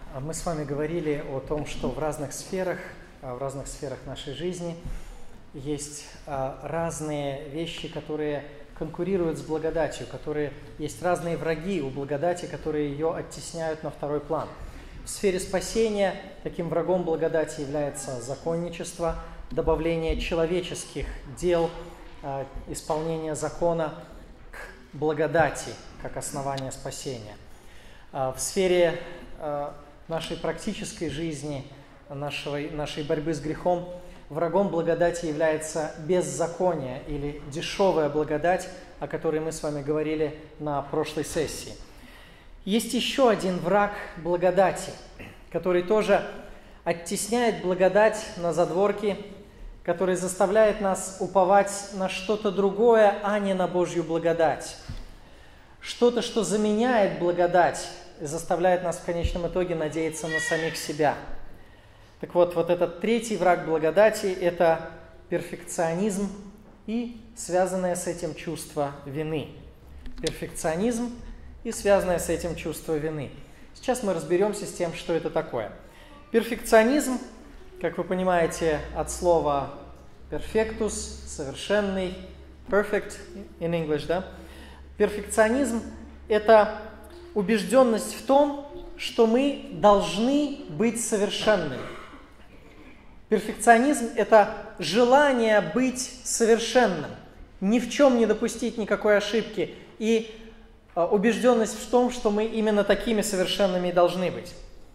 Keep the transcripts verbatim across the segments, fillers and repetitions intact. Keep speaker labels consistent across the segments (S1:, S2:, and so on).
S1: Мы с вами говорили о том, что в разных сферах, в разных сферах нашей жизни есть разные вещи, которые конкурируют с благодатью, которые есть разные враги у благодати, которые ее оттесняют на второй план. В сфере спасения таким врагом благодати является законничество, добавление человеческих дел, исполнение закона к благодати как основание спасения. В сфере нашей практической жизни, нашей, нашей борьбы с грехом, врагом благодати является беззаконие или дешевая благодать, о которой мы с вами говорили на прошлой сессии. Есть еще один враг благодати, который тоже оттесняет благодать на задворки, который заставляет нас уповать на что-то другое, а не на Божью благодать. Что-то, что заменяет благодать, заставляет нас в конечном итоге надеяться на самих себя. Так вот, вот этот третий враг благодати – это перфекционизм и связанное с этим чувство вины. Перфекционизм и связанное с этим чувство вины. Сейчас мы разберемся с тем, что это такое. Перфекционизм, как вы понимаете, от слова perfectus, совершенный, perfect in English, да? Перфекционизм – это убежденность в том, что мы должны быть совершенными. Перфекционизм – это желание быть совершенным, ни в чем не допустить никакой ошибки, и убежденность в том, что мы именно такими совершенными и должны быть.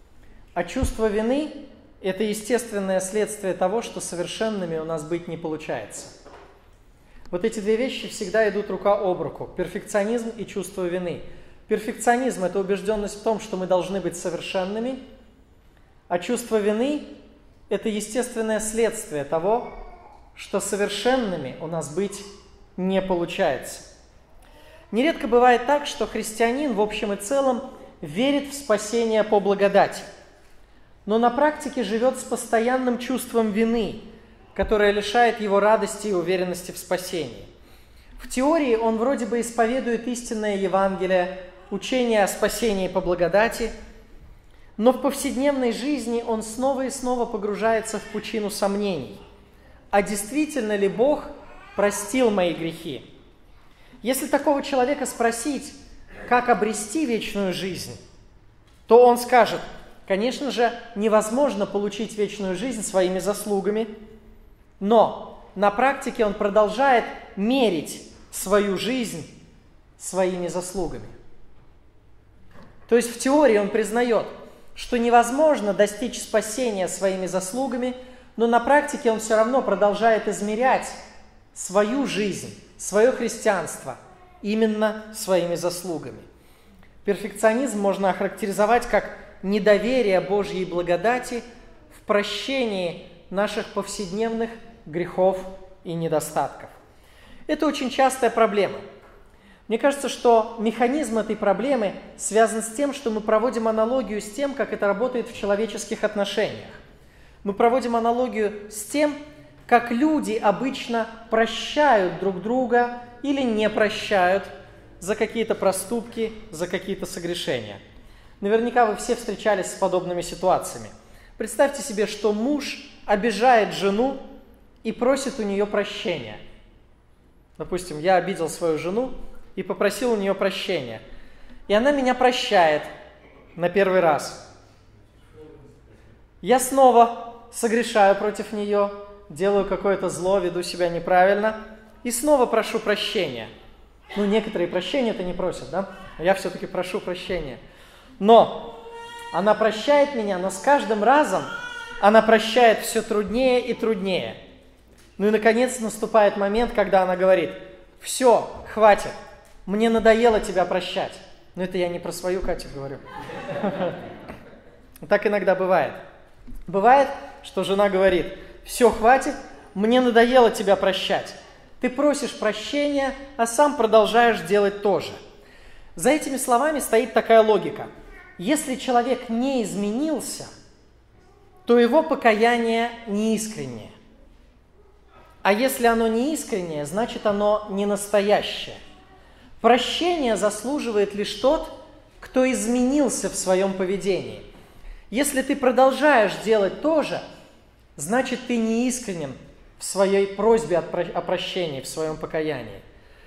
S1: А чувство вины – это естественное следствие того, что совершенными у нас быть не получается. Вот эти две вещи всегда идут рука об руку – перфекционизм и чувство вины. Перфекционизм – это убежденность в том, что мы должны быть совершенными, а чувство вины – это естественное следствие того, что совершенными у нас быть не получается. Нередко бывает так, что христианин в общем и целом верит в спасение по благодати, но на практике живет с постоянным чувством вины, которое лишает его радости и уверенности в спасении. В теории он вроде бы исповедует истинное Евангелие, учение о спасении по благодати, но в повседневной жизни он снова и снова погружается в пучину сомнений. А действительно ли Бог простил мои грехи? Если такого человека спросить, как обрести вечную жизнь, то он скажет: конечно же, невозможно получить вечную жизнь своими заслугами, но на практике он продолжает мерить свою жизнь своими заслугами. То есть в теории он признает, что невозможно достичь спасения своими заслугами, но на практике он все равно продолжает измерять свою жизнь, свое христианство именно своими заслугами. Перфекционизм можно охарактеризовать как недоверие Божьей благодати в прощении наших повседневных грехов и недостатков. Это очень частая проблема. Мне кажется, что механизм этой проблемы связан с тем, что мы проводим аналогию с тем, как это работает в человеческих отношениях. Мы проводим аналогию с тем, как люди обычно прощают друг друга или не прощают за какие-то проступки, за какие-то согрешения. Наверняка вы все встречались с подобными ситуациями. Представьте себе, что муж обижает жену и просит у нее прощения. Допустим, я обидел свою жену и попросил у нее прощения. И она меня прощает на первый раз. Я снова согрешаю против нее, делаю какое-то зло, веду себя неправильно и снова прошу прощения. Ну, некоторые прощения-то не просят, да? А я все-таки прошу прощения. Но она прощает меня, но с каждым разом она прощает все труднее и труднее. Ну и, наконец, наступает момент, когда она говорит: все, хватит. Мне надоело тебя прощать. Но это я не про свою Катю говорю. Так иногда бывает. Бывает, что жена говорит: все, хватит, мне надоело тебя прощать. Ты просишь прощения, а сам продолжаешь делать то же. За этими словами стоит такая логика. Если человек не изменился, то его покаяние неискреннее. А если оно неискреннее, значит оно не настоящее. Прощение заслуживает лишь тот, кто изменился в своем поведении. Если ты продолжаешь делать то же, значит, ты не искренен в своей просьбе о прощении, в своем покаянии.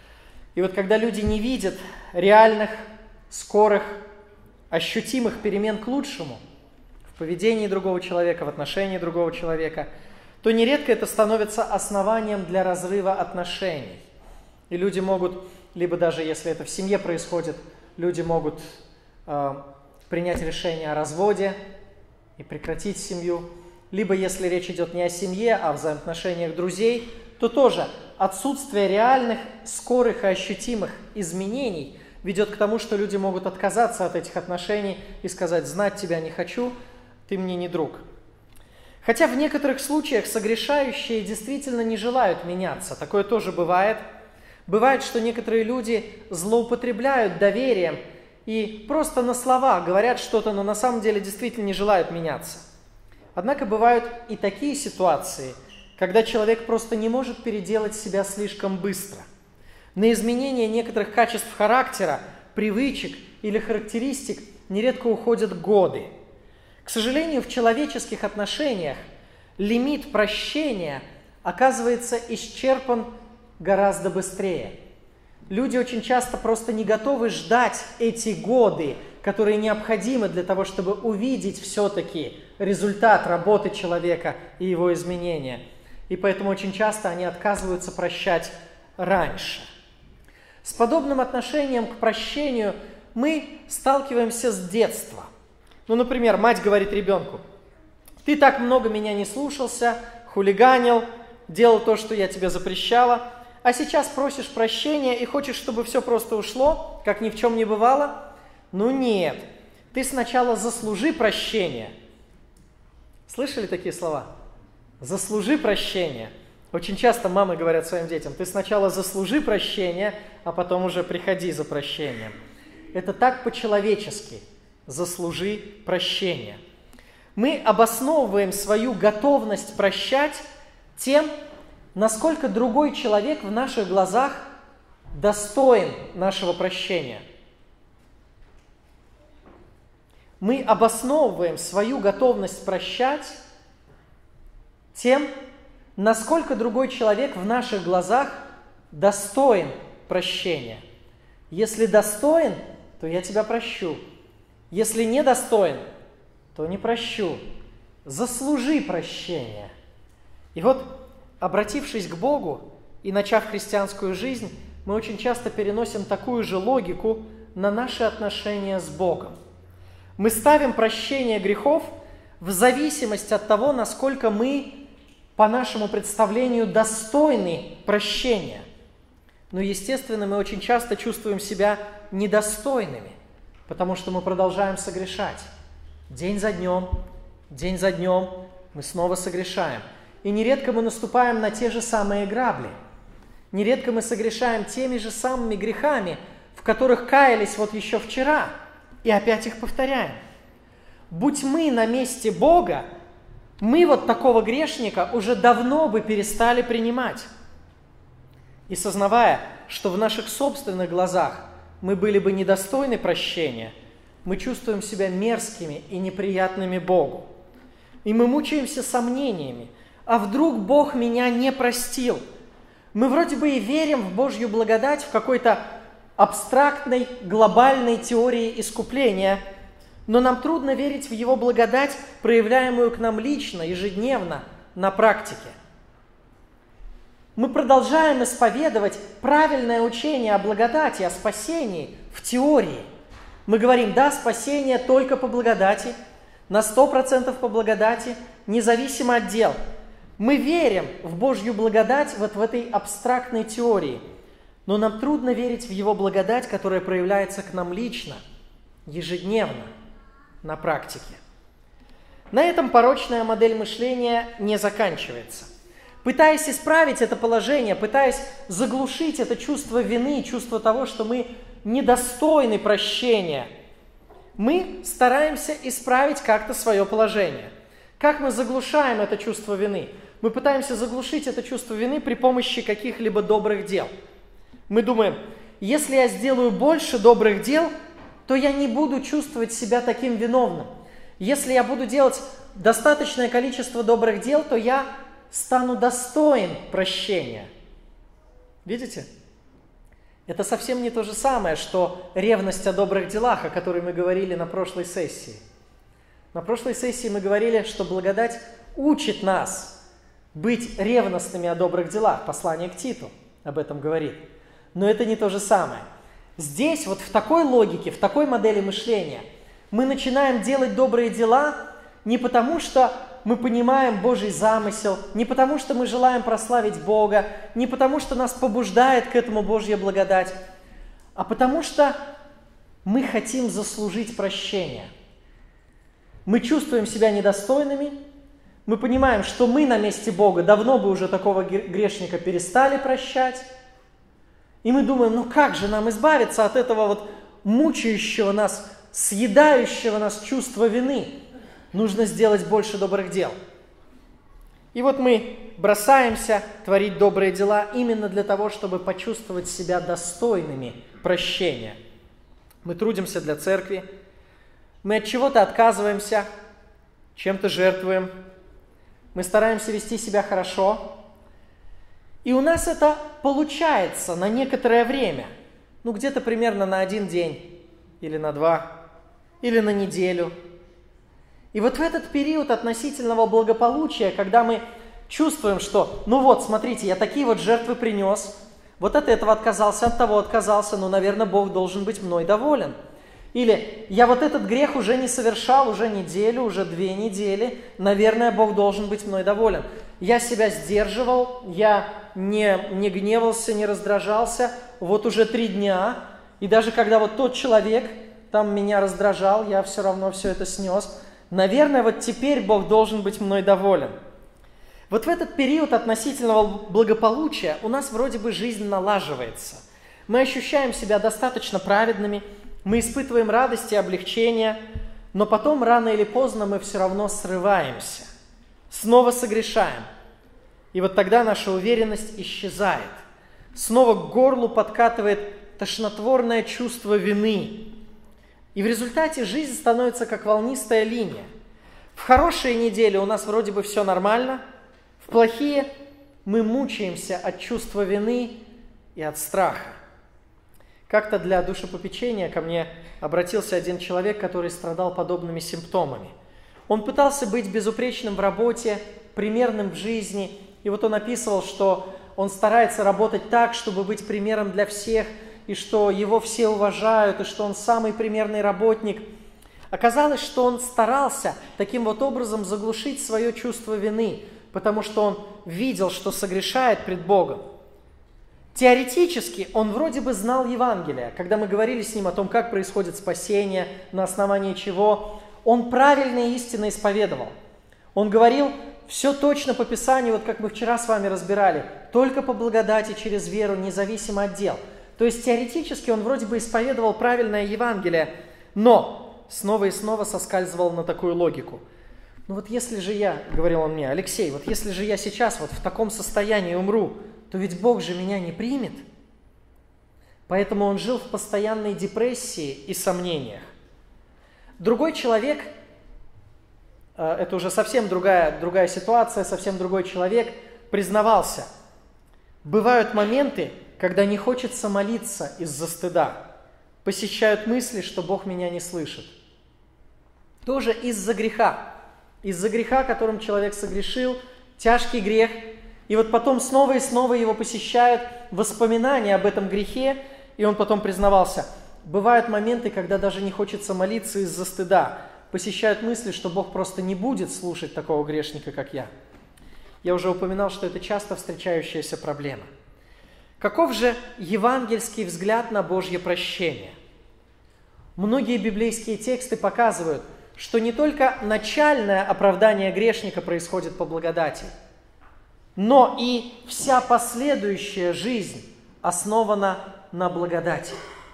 S1: И вот когда люди не видят реальных, скорых, ощутимых перемен к лучшему в поведении другого человека, в отношении другого человека, то нередко это становится основанием для разрыва отношений. И люди могут, либо даже если это в семье происходит, люди могут э, принять решение о разводе и прекратить семью. Либо если речь идет не о семье, а о взаимоотношениях друзей, то тоже отсутствие реальных, скорых и ощутимых изменений ведет к тому, что люди могут отказаться от этих отношений и сказать: «Знать тебя не хочу, ты мне не друг». Хотя в некоторых случаях согрешающие действительно не желают меняться. Такое тоже бывает. Бывает, что некоторые люди злоупотребляют доверием и просто на слова говорят что-то, но на самом деле действительно не желают меняться. Однако бывают и такие ситуации, когда человек просто не может переделать себя слишком быстро. На изменение некоторых качеств характера, привычек или характеристик нередко уходят годы. К сожалению, в человеческих отношениях лимит прощения оказывается исчерпан гораздо быстрее. Люди очень часто просто не готовы ждать эти годы, которые необходимы для того, чтобы увидеть все-таки результат работы человека и его изменения. И поэтому очень часто они отказываются прощать раньше. С подобным отношением к прощению мы сталкиваемся с детства. Ну, например, мать говорит ребенку: «Ты так много меня не слушался, хулиганил, делал то, что я тебе запрещала, а сейчас просишь прощения и хочешь, чтобы все просто ушло, как ни в чем не бывало? Ну нет, ты сначала заслужи прощения». Слышали такие слова? Заслужи прощения. Очень часто мамы говорят своим детям: ты сначала заслужи прощения, а потом уже приходи за прощением. Это так по-человечески. Заслужи прощения. Мы обосновываем свою готовность прощать тем, насколько другой человек в наших глазах достоин нашего прощения. Мы обосновываем свою готовность прощать тем, насколько другой человек в наших глазах достоин прощения. Если достоин, то я тебя прощу. Если не достоин, то не прощу. Заслужи прощения. И вот, обратившись к Богу и начав христианскую жизнь, мы очень часто переносим такую же логику на наши отношения с Богом. Мы ставим прощение грехов в зависимость от того, насколько мы, по нашему представлению, достойны прощения. Но, естественно, мы очень часто чувствуем себя недостойными, потому что мы продолжаем согрешать. День за днем, день за днем мы снова согрешаем. И нередко мы наступаем на те же самые грабли. Нередко мы согрешаем теми же самыми грехами, в которых каялись вот еще вчера, и опять их повторяем. Будь мы на месте Бога, мы вот такого грешника уже давно бы перестали принимать. И сознавая, что в наших собственных глазах мы были бы недостойны прощения, мы чувствуем себя мерзкими и неприятными Богу. И мы мучаемся сомнениями: а вдруг Бог меня не простил? Мы вроде бы и верим в Божью благодать в какой-то абстрактной, глобальной теории искупления, но нам трудно верить в Его благодать, проявляемую к нам лично, ежедневно, на практике. Мы продолжаем исповедовать правильное учение о благодати, о спасении в теории. Мы говорим: да, спасение только по благодати, на сто процентов по благодати, независимо от дел. Мы верим в Божью благодать вот в этой абстрактной теории, но нам трудно верить в Его благодать, которая проявляется к нам лично, ежедневно, на практике. На этом порочная модель мышления не заканчивается. Пытаясь исправить это положение, пытаясь заглушить это чувство вины, чувство того, что мы недостойны прощения, мы стараемся исправить как-то свое положение. Как мы заглушаем это чувство вины? Мы пытаемся заглушить это чувство вины при помощи каких-либо добрых дел. Мы думаем: если я сделаю больше добрых дел, то я не буду чувствовать себя таким виновным. Если я буду делать достаточное количество добрых дел, то я стану достоин прощения. Видите? Это совсем не то же самое, что ревность о добрых делах, о которой мы говорили на прошлой сессии. На прошлой сессии мы говорили, что благодать учит нас быть ревностными о добрых делах. Послание к Титу об этом говорит. Но это не то же самое. Здесь, вот в такой логике, в такой модели мышления, мы начинаем делать добрые дела не потому, что мы понимаем Божий замысел, не потому, что мы желаем прославить Бога, не потому, что нас побуждает к этому Божья благодать, а потому что мы хотим заслужить прощение. Мы чувствуем себя недостойными, мы понимаем, что мы на месте Бога давно бы уже такого грешника перестали прощать, и мы думаем, ну как же нам избавиться от этого вот мучающего нас, съедающего нас чувства вины? Нужно сделать больше добрых дел. И вот мы бросаемся творить добрые дела именно для того, чтобы почувствовать себя достойными прощения. Мы трудимся для церкви, мы от чего-то отказываемся, чем-то жертвуем, мы стараемся вести себя хорошо, и у нас это получается на некоторое время, ну где-то примерно на один день, или на два, или на неделю. И вот в этот период относительного благополучия, когда мы чувствуем, что, ну вот, смотрите, я такие вот жертвы принес, вот от этого отказался, от того отказался, ну, наверное, Бог должен быть мной доволен. Или я вот этот грех уже не совершал, уже неделю, уже две недели, наверное, Бог должен быть мной доволен. Я себя сдерживал, я не, не гневался, не раздражался, вот уже три дня, и даже когда вот тот человек там меня раздражал, я все равно все это снес. Наверное, вот теперь Бог должен быть мной доволен. Вот в этот период относительного благополучия у нас вроде бы жизнь налаживается. Мы ощущаем себя достаточно праведными, мы испытываем радость и облегчение, но потом рано или поздно мы все равно срываемся, снова согрешаем. И вот тогда наша уверенность исчезает. Снова к горлу подкатывает тошнотворное чувство вины. И в результате жизнь становится как волнистая линия. В хорошие недели у нас вроде бы все нормально, в плохие мы мучаемся от чувства вины и от страха. Как-то для душепопечения ко мне обратился один человек, который страдал подобными симптомами. Он пытался быть безупречным в работе, примерным в жизни, и вот он описывал, что он старается работать так, чтобы быть примером для всех, и что его все уважают, и что он самый примерный работник. Оказалось, что он старался таким вот образом заглушить свое чувство вины, потому что он видел, что согрешает пред Богом. Теоретически он вроде бы знал Евангелие. Когда мы говорили с ним о том, как происходит спасение, на основании чего, он правильные истины исповедовал. Он говорил все точно по Писанию, вот как мы вчера с вами разбирали, только по благодати через веру, независимо от дел. То есть теоретически он вроде бы исповедовал правильное Евангелие, но снова и снова соскальзывал на такую логику. Ну вот если же я, говорил он мне, Алексей, вот если же я сейчас вот в таком состоянии умру, то ведь Бог же меня не примет. Поэтому он жил в постоянной депрессии и сомнениях. Другой человек, это уже совсем другая, другая ситуация, совсем другой человек, признавался, бывают моменты, когда не хочется молиться из-за стыда, посещают мысли, что Бог меня не слышит. Тоже из-за греха. Из-за греха, которым человек согрешил, тяжкий грех, и вот потом снова и снова его посещают воспоминания об этом грехе, и он потом признавался, бывают моменты, когда даже не хочется молиться из-за стыда, посещают мысли, что Бог просто не будет слушать такого грешника, как я. Я уже упоминал, что это часто встречающаяся проблема. Каков же евангельский взгляд на Божье прощение? Многие библейские тексты показывают, что не только начальное оправдание грешника происходит по благодати, но и вся последующая жизнь основана на благодати.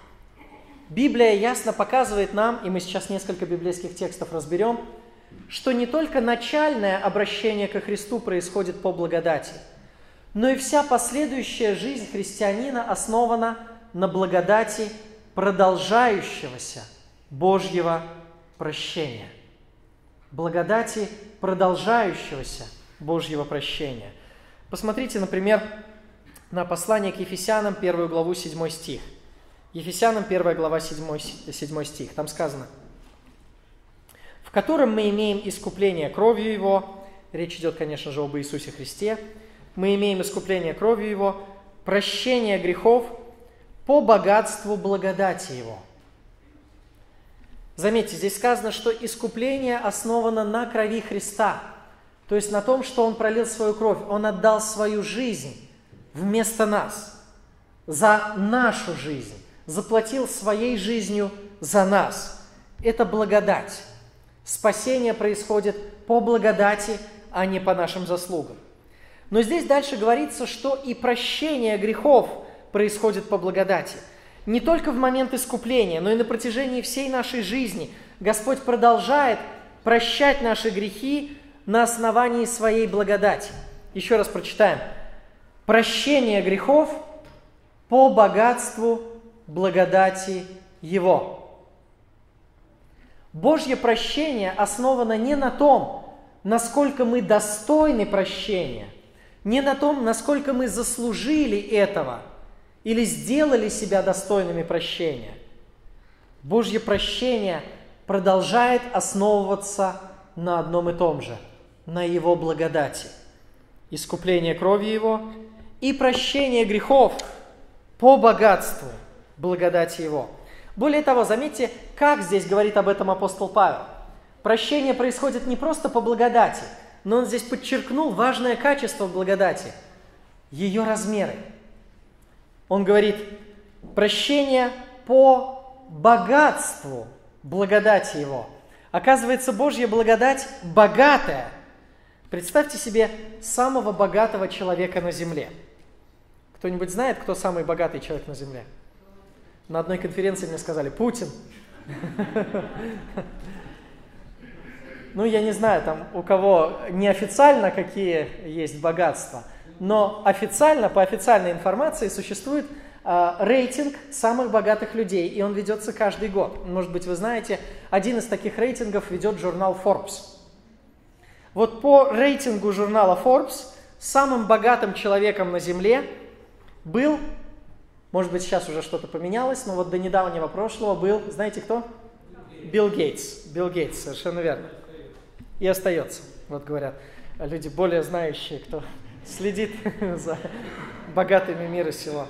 S1: Библия ясно показывает нам, и мы сейчас несколько библейских текстов разберем, что не только начальное обращение ко Христу происходит по благодати, но и вся последующая жизнь христианина основана на благодати продолжающегося Божьего прощения. благодати продолжающегося Божьего прощения. Посмотрите, например, на послание к Ефесянам, первую главу, седьмой стих. Ефесянам, первая глава, седьмой стих. Там сказано: «В котором мы имеем искупление кровью Его». Речь идет, конечно же, об Иисусе Христе. «Мы имеем искупление кровью Его, прощение грехов по богатству благодати Его». Заметьте, здесь сказано, что искупление основано на крови Христа, то есть на том, что Он пролил свою кровь, Он отдал свою жизнь вместо нас, за нашу жизнь, заплатил своей жизнью за нас. Это благодать. Спасение происходит по благодати, а не по нашим заслугам. Но здесь дальше говорится, что и прощение грехов происходит по благодати. Не только в момент искупления, но и на протяжении всей нашей жизни Господь продолжает прощать наши грехи на основании своей благодати. Еще раз прочитаем. Прощение грехов по богатству благодати Его. Божье прощение основано не на том, насколько мы достойны прощения, не на том, насколько мы заслужили этого или сделали себя достойными прощения. Божье прощение продолжает основываться на одном и том же, на Его благодати. Искупление крови Его и прощение грехов по богатству благодати Его. Более того, заметьте, как здесь говорит об этом апостол Павел. Прощение происходит не просто по благодати, но он здесь подчеркнул важное качество благодати – ее размеры. Он говорит, прощение по богатству благодати Его. Оказывается, Божья благодать богатая. Представьте себе самого богатого человека на земле. Кто-нибудь знает, кто самый богатый человек на земле? На одной конференции мне сказали: Путин. Ну, я не знаю, там у кого неофициально какие есть богатства, но официально, по официальной информации, существует э, рейтинг самых богатых людей, и он ведется каждый год. Может быть, вы знаете, один из таких рейтингов ведет журнал Forbes. Вот по рейтингу журнала Forbes самым богатым человеком на Земле был, может быть, сейчас уже что-то поменялось, но вот до недавнего прошлого был, знаете кто? Билл Гейтс. Билл Гейтс, совершенно верно. И остается, вот говорят люди более знающие, кто следит за богатыми мира сего.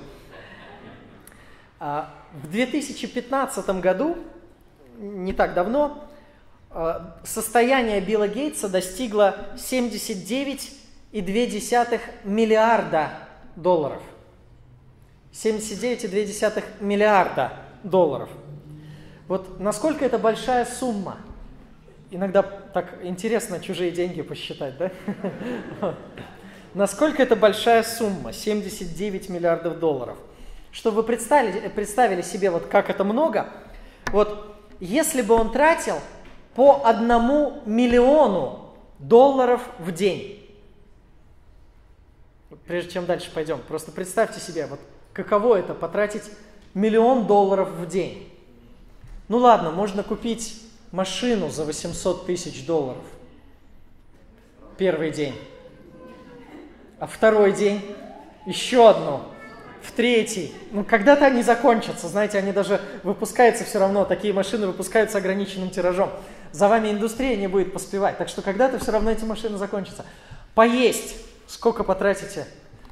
S1: В две тысячи пятнадцатом году, не так давно, состояние Билла Гейтса достигло семьдесят девять и две десятых миллиарда долларов. семьдесят девять и две десятых миллиарда долларов. Вот насколько это большая сумма. Иногда так интересно чужие деньги посчитать, да? Насколько это большая сумма, семьдесят девять миллиардов долларов. Чтобы вы представили, представили себе, вот как это много, вот если бы он тратил по одному миллиону долларов в день. Прежде чем дальше пойдем, просто представьте себе, вот каково это потратить миллион долларов в день. Ну ладно, можно купить машину за восемьсот тысяч долларов. Первый день. А второй день еще одну. В третий. Ну, когда-то они закончатся. Знаете, они даже выпускаются все равно. Такие машины выпускаются ограниченным тиражом. За вами индустрия не будет поспевать. Так что когда-то все равно эти машины закончатся. Поесть. Сколько потратите?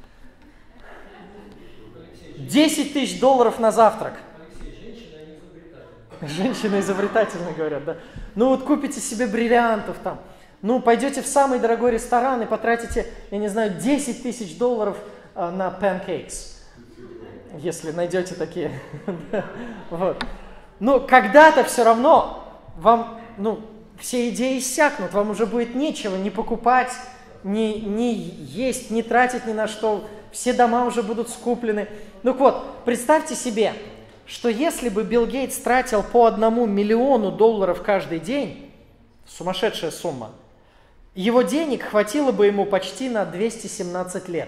S1: десять тысяч долларов на завтрак. Женщины изобретательны, говорят, да. Ну вот купите себе бриллиантов там. Ну, пойдете в самый дорогой ресторан и потратите, я не знаю, десять тысяч долларов а, на pancakes. Если найдете такие. Вот. Но когда-то все равно вам, ну, все идеи иссякнут, вам уже будет нечего ни покупать, ни, ни есть, ни тратить ни на что. Все дома уже будут скуплены. Ну вот, представьте себе, что если бы Билл Гейтс тратил по одному миллиону долларов каждый день, сумасшедшая сумма, его денег хватило бы ему почти на двести семнадцать лет.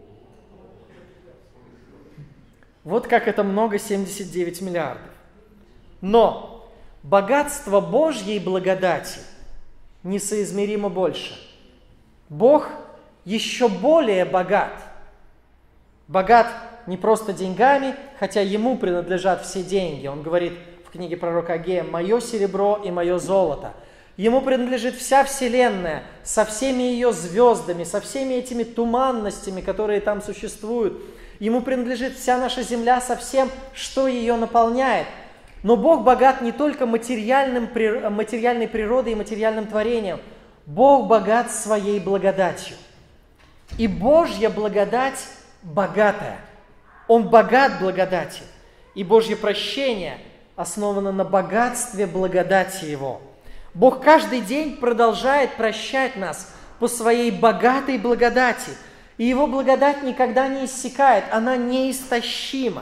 S1: Вот как это много, семьдесят девять миллиардов. Но богатство Божьей благодати несоизмеримо больше. Бог еще более богат. Богат не просто деньгами, хотя Ему принадлежат все деньги. Он говорит в книге пророка Агея: «Мое серебро и мое золото». Ему принадлежит вся вселенная со всеми ее звездами, со всеми этими туманностями, которые там существуют. Ему принадлежит вся наша земля со всем, что ее наполняет. Но Бог богат не только материальным, материальной природой и материальным творением. Бог богат своей благодатью. И Божья благодать богатая. Он богат благодатью. И Божье прощение основано на богатстве благодати Его. Бог каждый день продолжает прощать нас по своей богатой благодати. И Его благодать никогда не иссякает, она неистощима.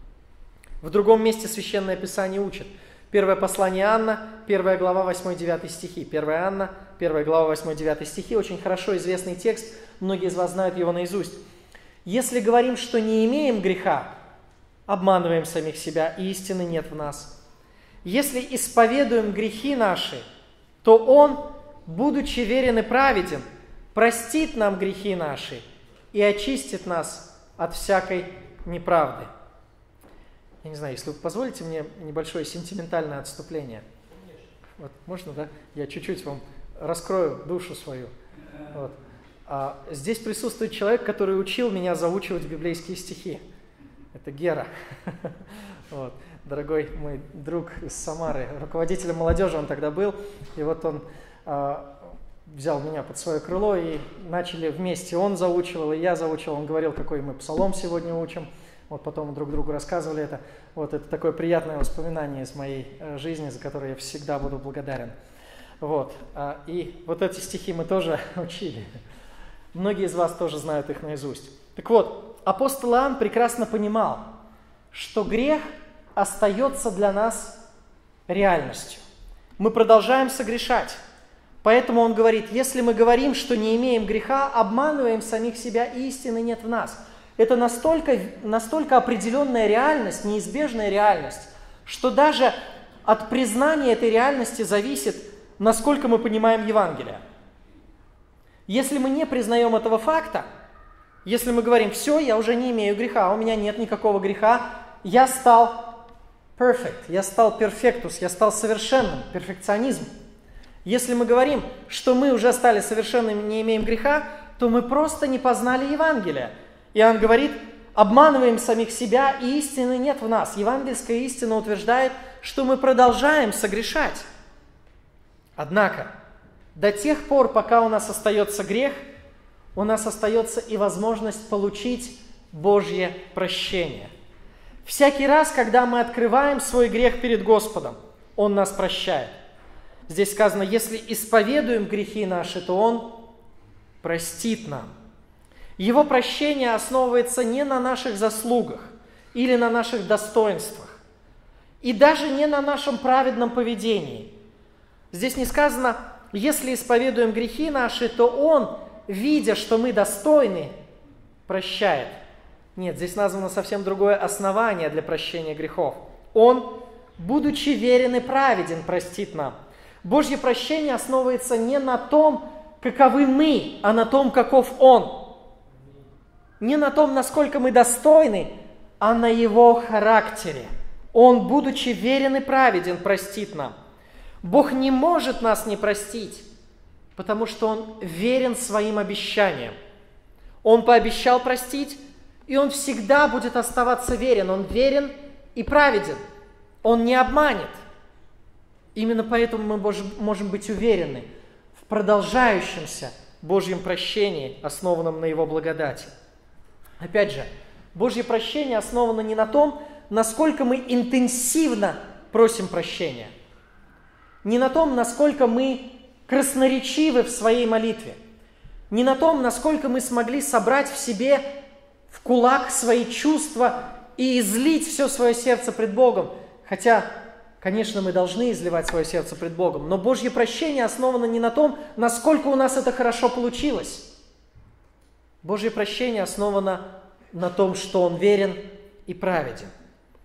S1: В другом месте Священное Писание учит. Первое послание Иоанна, первая глава, восьмой-девятый стихи. первое Иоанна, первая глава, восьмой-девятый стихи. Очень хорошо известный текст, многие из вас знают его наизусть. «Если говорим, что не имеем греха, обманываем самих себя, и истины нет в нас. Если исповедуем грехи наши, то Он, будучи верен и праведен, простит нам грехи наши и очистит нас от всякой неправды». Я не знаю, если вы позволите мне небольшое сентиментальное отступление. Вот, можно, да? Я чуть-чуть вам раскрою душу свою. Вот. А здесь присутствует человек, который учил меня заучивать библейские стихи. Это Гера. Вот. Дорогой мой друг из Самары, руководителем молодежи он тогда был. И вот он а, взял меня под свое крыло, и начали вместе. Он заучивал, и я заучивал. Он говорил, какой мы псалом сегодня учим. Вот потом друг другу рассказывали это. Вот это такое приятное воспоминание из моей жизни, за которое я всегда буду благодарен. Вот. И вот эти стихи мы тоже учили. Многие из вас тоже знают их наизусть. Так вот, апостол Иоанн прекрасно понимал, что грех остается для нас реальностью. Мы продолжаем согрешать. Поэтому он говорит, если мы говорим, что не имеем греха, обманываем самих себя, и истины нет в нас. Это настолько, настолько определенная реальность, неизбежная реальность, что даже от признания этой реальности зависит, насколько мы понимаем Евангелие. Если мы не признаем этого факта, если мы говорим, все, я уже не имею греха, у меня нет никакого греха, я стал perfect, я стал perfectus, я стал совершенным, перфекционизм. Если мы говорим, что мы уже стали совершенными, не имеем греха, то мы просто не познали Евангелие. Иоанн говорит, обманываем самих себя, и истины нет в нас. Евангельская истина утверждает, что мы продолжаем согрешать. Однако, до тех пор, пока у нас остается грех, у нас остается и возможность получить Божье прощение. Всякий раз, когда мы открываем свой грех перед Господом, Он нас прощает. Здесь сказано, если исповедуем грехи наши, то Он простит нам. Его прощение основывается не на наших заслугах или на наших достоинствах, и даже не на нашем праведном поведении. Здесь не сказано, если исповедуем грехи наши, то Он, видя, что мы достойны, прощает. Нет, здесь названо совсем другое основание для прощения грехов. Он, будучи верен и праведен, простит нам. Божье прощение основывается не на том, каковы мы, а на том, каков Он. Не на том, насколько мы достойны, а на Его характере. Он, будучи верен и праведен, простит нам. Бог не может нас не простить, потому что Он верен своим обещаниям. Он пообещал простить, и Он всегда будет оставаться верен. Он верен и праведен. Он не обманет. Именно поэтому мы можем быть уверены в продолжающемся Божьем прощении, основанном на Его благодати. Опять же, Божье прощение основано не на том, насколько мы интенсивно просим прощения, не на том, насколько мы красноречивы в своей молитве, не на том, насколько мы смогли собрать в себе в кулак свои чувства и излить все свое сердце пред Богом. Хотя, конечно, мы должны изливать свое сердце пред Богом, но Божье прощение основано не на том, насколько у нас это хорошо получилось. Божье прощение основано на том, что Он верен и праведен.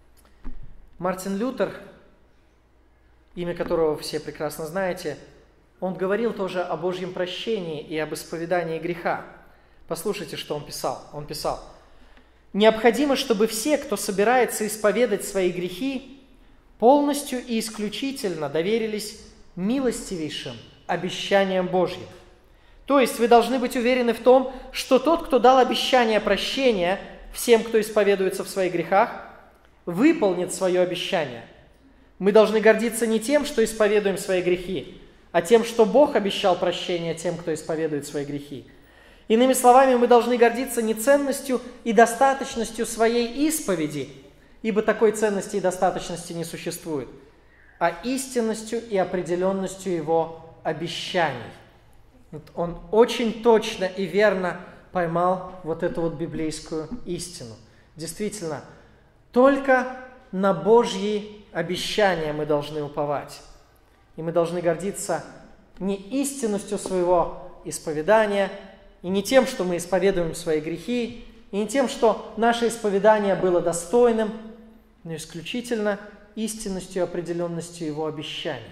S1: Мартин Лютер, имя которого вы все прекрасно знаете, он говорил тоже о Божьем прощении и об исповедании греха. Послушайте, что он писал. Он писал: «Необходимо, чтобы все, кто собирается исповедать свои грехи, полностью и исключительно доверились милостивейшим обещаниям Божьим. То есть вы должны быть уверены в том, что тот, кто дал обещание прощения всем, кто исповедуется в своих грехах, выполнит свое обещание. Мы должны гордиться не тем, что исповедуем свои грехи, а тем, что Бог обещал прощение тем, кто исповедует свои грехи. Иными словами, мы должны гордиться не ценностью и достаточностью своей исповеди, ибо такой ценности и достаточности не существует, а истинностью и определенностью его обещаний». Он очень точно и верно поймал вот эту вот библейскую истину. Действительно, только на Божьи обещания мы должны уповать. И мы должны гордиться не истинностью своего исповедания, и не тем, что мы исповедуем свои грехи, и не тем, что наше исповедание было достойным, но исключительно истинностью и определенностью его обещаний.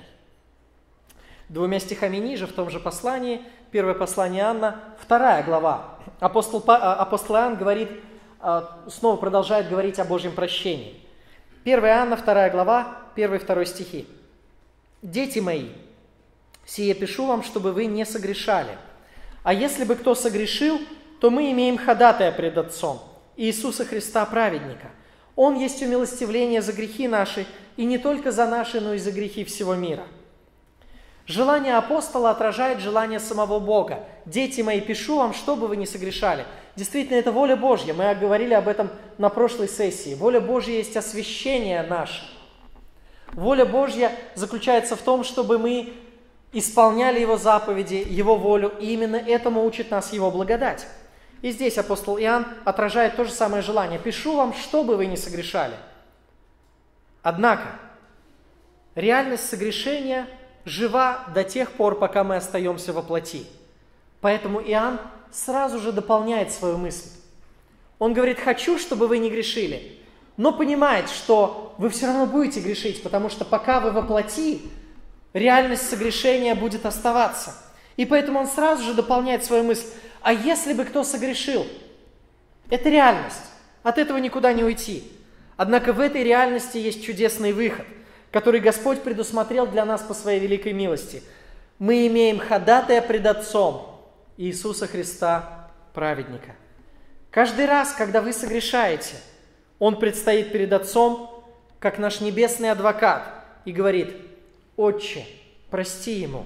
S1: Двумя стихами ниже, в том же послании, первое послание Иоанна, вторая глава, апостол, апостол Иоанн говорит, снова продолжает говорить о Божьем прощении. первое Иоанна, вторая глава, первый и второй стихи. «Дети мои, сие пишу вам, чтобы вы не согрешали. А если бы кто согрешил, то мы имеем ходатая пред Отцом, Иисуса Христа праведника. Он есть умилостивление за грехи наши, и не только за наши, но и за грехи всего мира». Желание апостола отражает желание самого Бога. «Дети мои, пишу вам, чтобы вы не согрешали». Действительно, это воля Божья. Мы говорили об этом на прошлой сессии. Воля Божья есть освящение наше. Воля Божья заключается в том, чтобы мы исполняли Его заповеди, Его волю, и именно этому учит нас Его благодать. И здесь апостол Иоанн отражает то же самое желание. «Пишу вам, чтобы вы не согрешали». Однако, реальность согрешения жива до тех пор, пока мы остаемся во плоти. Поэтому Иоанн сразу же дополняет свою мысль. Он говорит: «Хочу, чтобы вы не грешили», но понимает, что вы все равно будете грешить, потому что пока вы во плоти, реальность согрешения будет оставаться. И поэтому он сразу же дополняет свою мысль: «А если бы кто согрешил?» Это реальность. От этого никуда не уйти. Однако в этой реальности есть чудесный выход, который Господь предусмотрел для нас по своей великой милости. Мы имеем ходатая пред Отцом, Иисуса Христа, праведника. Каждый раз, когда вы согрешаете, Он предстоит перед Отцом, как наш небесный адвокат, и говорит: «Отче, прости ему.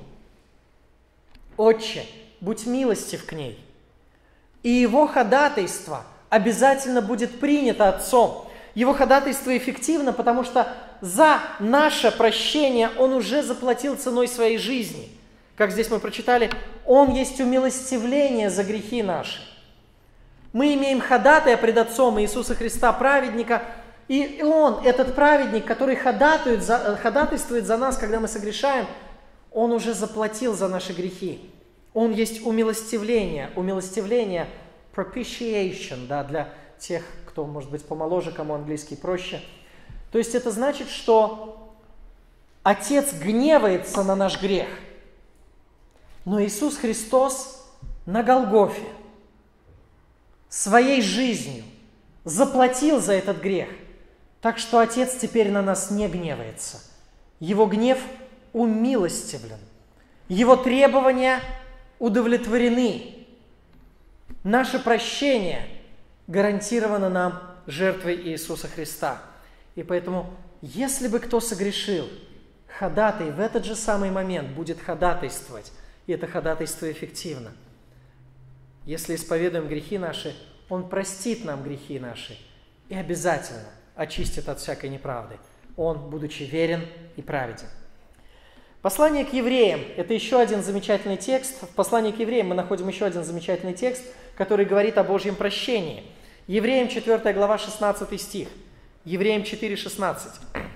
S1: Отче, будь милостив к ней». И Его ходатайство обязательно будет принято Отцом. Его ходатайство эффективно, потому что за наше прощение Он уже заплатил ценой своей жизни. Как здесь мы прочитали, Он есть умилостивление за грехи наши. Мы имеем ходатая пред Отцом Иисуса Христа, праведника, и Он, этот праведник, который ходатайствует за, ходатайствует за нас, когда мы согрешаем, Он уже заплатил за наши грехи. Он есть умилостивление, умилостивление, propitiation, да, для тех, кто, может быть, помоложе, кому английский проще. То есть это значит, что Отец гневается на наш грех. Но Иисус Христос на Голгофе своей жизнью заплатил за этот грех. Так что Отец теперь на нас не гневается. Его гнев умилостивлен. Его требования удовлетворены. Наше прощение гарантировано нам жертвой Иисуса Христа. И поэтому, если бы кто согрешил, ходатай в этот же самый момент будет ходатайствовать. И это ходатайство эффективно. Если исповедуем грехи наши, Он простит нам грехи наши и обязательно очистит от всякой неправды. Он, будучи верен и праведен. Послание к евреям – это еще один замечательный текст. В послании к евреям мы находим еще один замечательный текст, который говорит о Божьем прощении. Евреям четвёртая глава, шестнадцатый стих. Евреям четыре шестнадцать.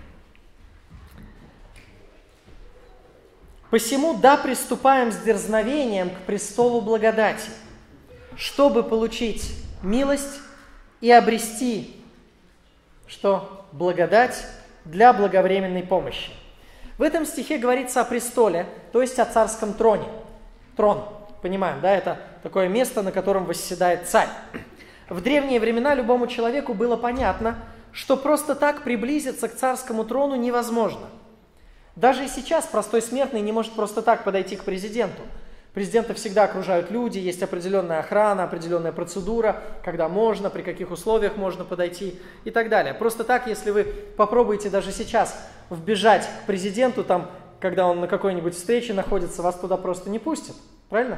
S1: «Посему да приступаем с дерзновением к престолу благодати, чтобы получить милость и обрести, что благодать для благовременной помощи». В этом стихе говорится о престоле, то есть о царском троне. Трон, понимаем, да, это такое место, на котором восседает царь. В древние времена любому человеку было понятно, что просто так приблизиться к царскому трону невозможно. Даже и сейчас простой смертный не может просто так подойти к президенту. Президента всегда окружают люди, есть определенная охрана, определенная процедура, когда можно, при каких условиях можно подойти и так далее. Просто так, если вы попробуете даже сейчас вбежать к президенту, там, когда он на какой-нибудь встрече находится, вас туда просто не пустят. Правильно?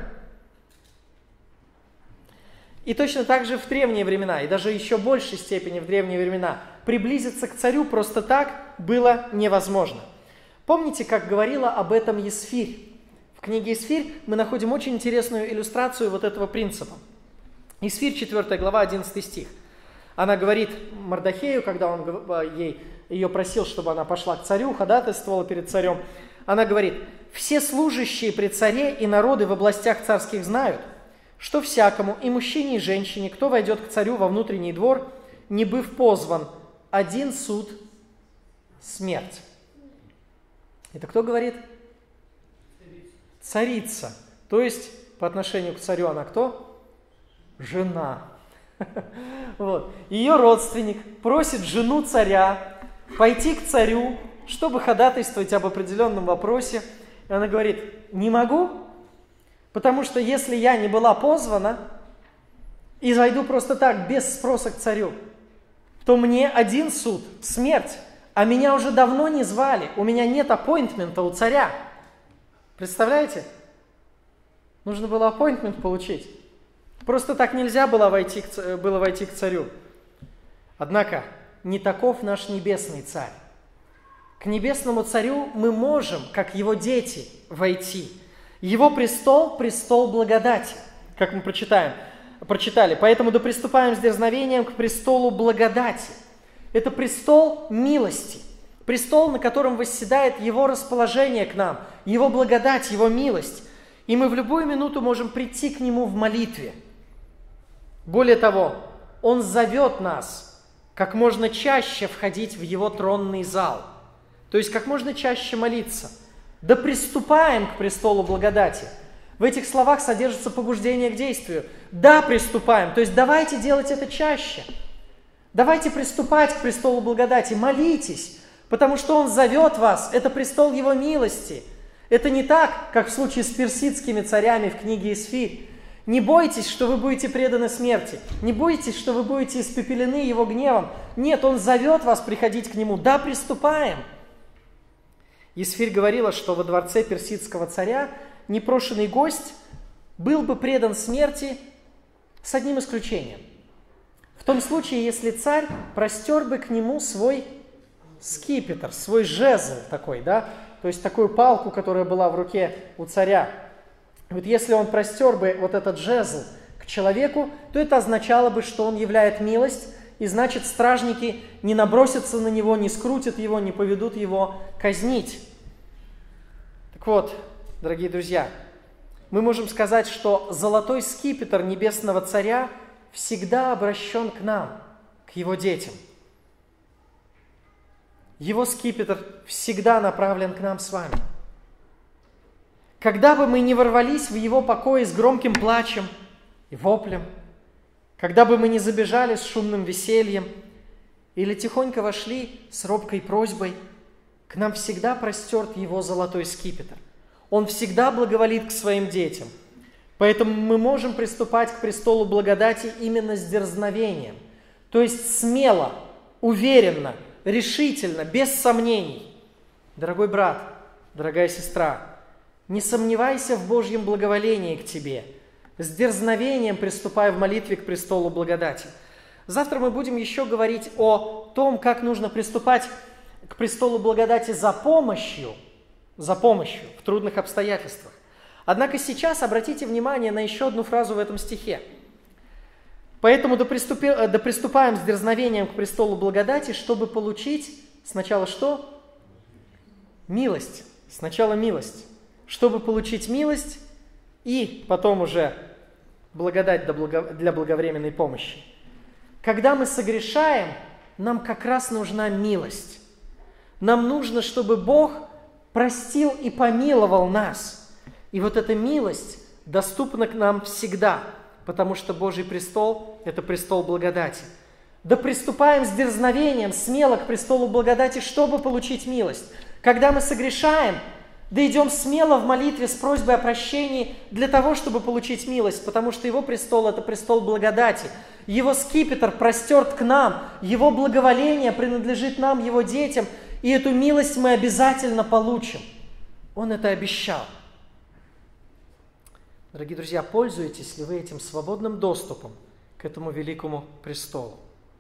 S1: И точно так же в древние времена, и даже еще в большей степени в древние времена, приблизиться к царю просто так было невозможно. Помните, как говорила об этом Есфирь? В книге Есфирь мы находим очень интересную иллюстрацию вот этого принципа. Есфирь, четвёртая глава, одиннадцатый стих. Она говорит Мордохею, когда он ей, ее просил, чтобы она пошла к царю, ходатайствовала перед царем, она говорит: «Все служащие при царе и народы в областях царских знают, что всякому, и мужчине, и женщине, кто войдет к царю во внутренний двор, не быв позван, один суд – смерть». Это кто говорит? Царица. То есть, по отношению к царю она кто? Жена. Вот. Ее родственник просит жену царя пойти к царю, чтобы ходатайствовать об определенном вопросе. И она говорит: не могу, потому что если я не была позвана и зайду просто так, без спроса к царю, то мне один суд – смерть. А меня уже давно не звали, у меня нет аппоинтмента у царя. Представляете? Нужно было аппоинтмент получить. Просто так нельзя было войти, к, было войти к царю. Однако, не таков наш небесный царь. К небесному царю мы можем, как его дети, войти. Его престол – престол благодати, как мы прочитаем, прочитали. Поэтому да приступаем с дерзновением к престолу благодати. Это престол милости, престол, на котором восседает Его расположение к нам, Его благодать, Его милость. И мы в любую минуту можем прийти к Нему в молитве. Более того, Он зовет нас как можно чаще входить в Его тронный зал, то есть как можно чаще молиться. Да приступаем к престолу благодати. В этих словах содержится побуждение к действию. Да, приступаем, то есть давайте делать это чаще. Давайте приступать к престолу благодати, молитесь, потому что Он зовет вас, это престол Его милости. Это не так, как в случае с персидскими царями в книге Есфирь. Не бойтесь, что вы будете преданы смерти, не бойтесь, что вы будете испепелены Его гневом. Нет, Он зовет вас приходить к Нему, да, приступаем. Есфирь говорила, что во дворце персидского царя непрошенный гость был бы предан смерти с одним исключением. В том случае, если царь простер бы к нему свой скипетр, свой жезл такой, да, то есть такую палку, которая была в руке у царя. Вот если он простер бы вот этот жезл к человеку, то это означало бы, что он являет милость, и значит, стражники не набросятся на него, не скрутят его, не поведут его казнить. Так вот, дорогие друзья, мы можем сказать, что золотой скипетр небесного царя всегда обращен к нам, к Его детям. Его скипетр всегда направлен к нам с вами. Когда бы мы ни ворвались в Его покой с громким плачем и воплем, когда бы мы ни забежали с шумным весельем или тихонько вошли с робкой просьбой, к нам всегда простерт Его золотой скипетр. Он всегда благоволит к своим детям. Поэтому мы можем приступать к престолу благодати именно с дерзновением, то есть смело, уверенно, решительно, без сомнений. Дорогой брат, дорогая сестра, не сомневайся в Божьем благоволении к тебе. С дерзновением приступай в молитве к престолу благодати. Завтра мы будем еще говорить о том, как нужно приступать к престолу благодати за помощью, за помощью в трудных обстоятельствах. Однако сейчас обратите внимание на еще одну фразу в этом стихе. Поэтому да, приступи, да приступаем с дерзновением к престолу благодати, чтобы получить сначала что? Милость. Сначала милость. Чтобы получить милость и потом уже благодать для благовременной помощи. Когда мы согрешаем, нам как раз нужна милость. Нам нужно, чтобы Бог простил и помиловал нас. И вот эта милость доступна к нам всегда, потому что Божий престол – это престол благодати. Да приступаем с дерзновением смело к престолу благодати, чтобы получить милость. Когда мы согрешаем, да идем смело в молитве с просьбой о прощении для того, чтобы получить милость, потому что Его престол – это престол благодати. Его скипетр простерт к нам, Его благоволение принадлежит нам, Его детям, и эту милость мы обязательно получим. Он это обещал. Дорогие друзья, пользуетесь ли вы этим свободным доступом к этому великому престолу?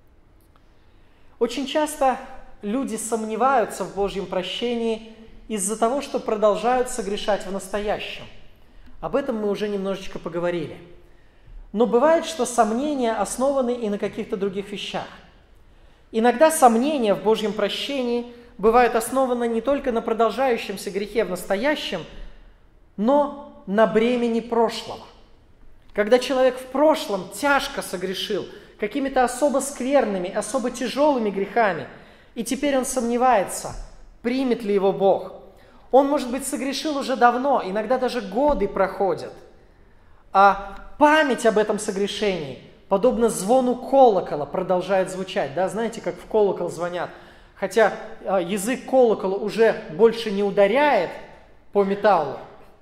S1: Очень часто люди сомневаются в Божьем прощении из-за того, что продолжают согрешать в настоящем. Об этом мы уже немножечко поговорили. Но бывает, что сомнения основаны и на каких-то других вещах. Иногда сомнения в Божьем прощении бывают основаны не только на продолжающемся грехе в настоящем, но на бремени прошлого. Когда человек в прошлом тяжко согрешил, какими-то особо скверными, особо тяжелыми грехами, и теперь он сомневается, примет ли его Бог. Он, может быть, согрешил уже давно, иногда даже годы проходят, а память об этом согрешении, подобно звону колокола, продолжает звучать. Да, знаете, как в колокол звонят. Хотя язык колокола уже больше не ударяет по металлу,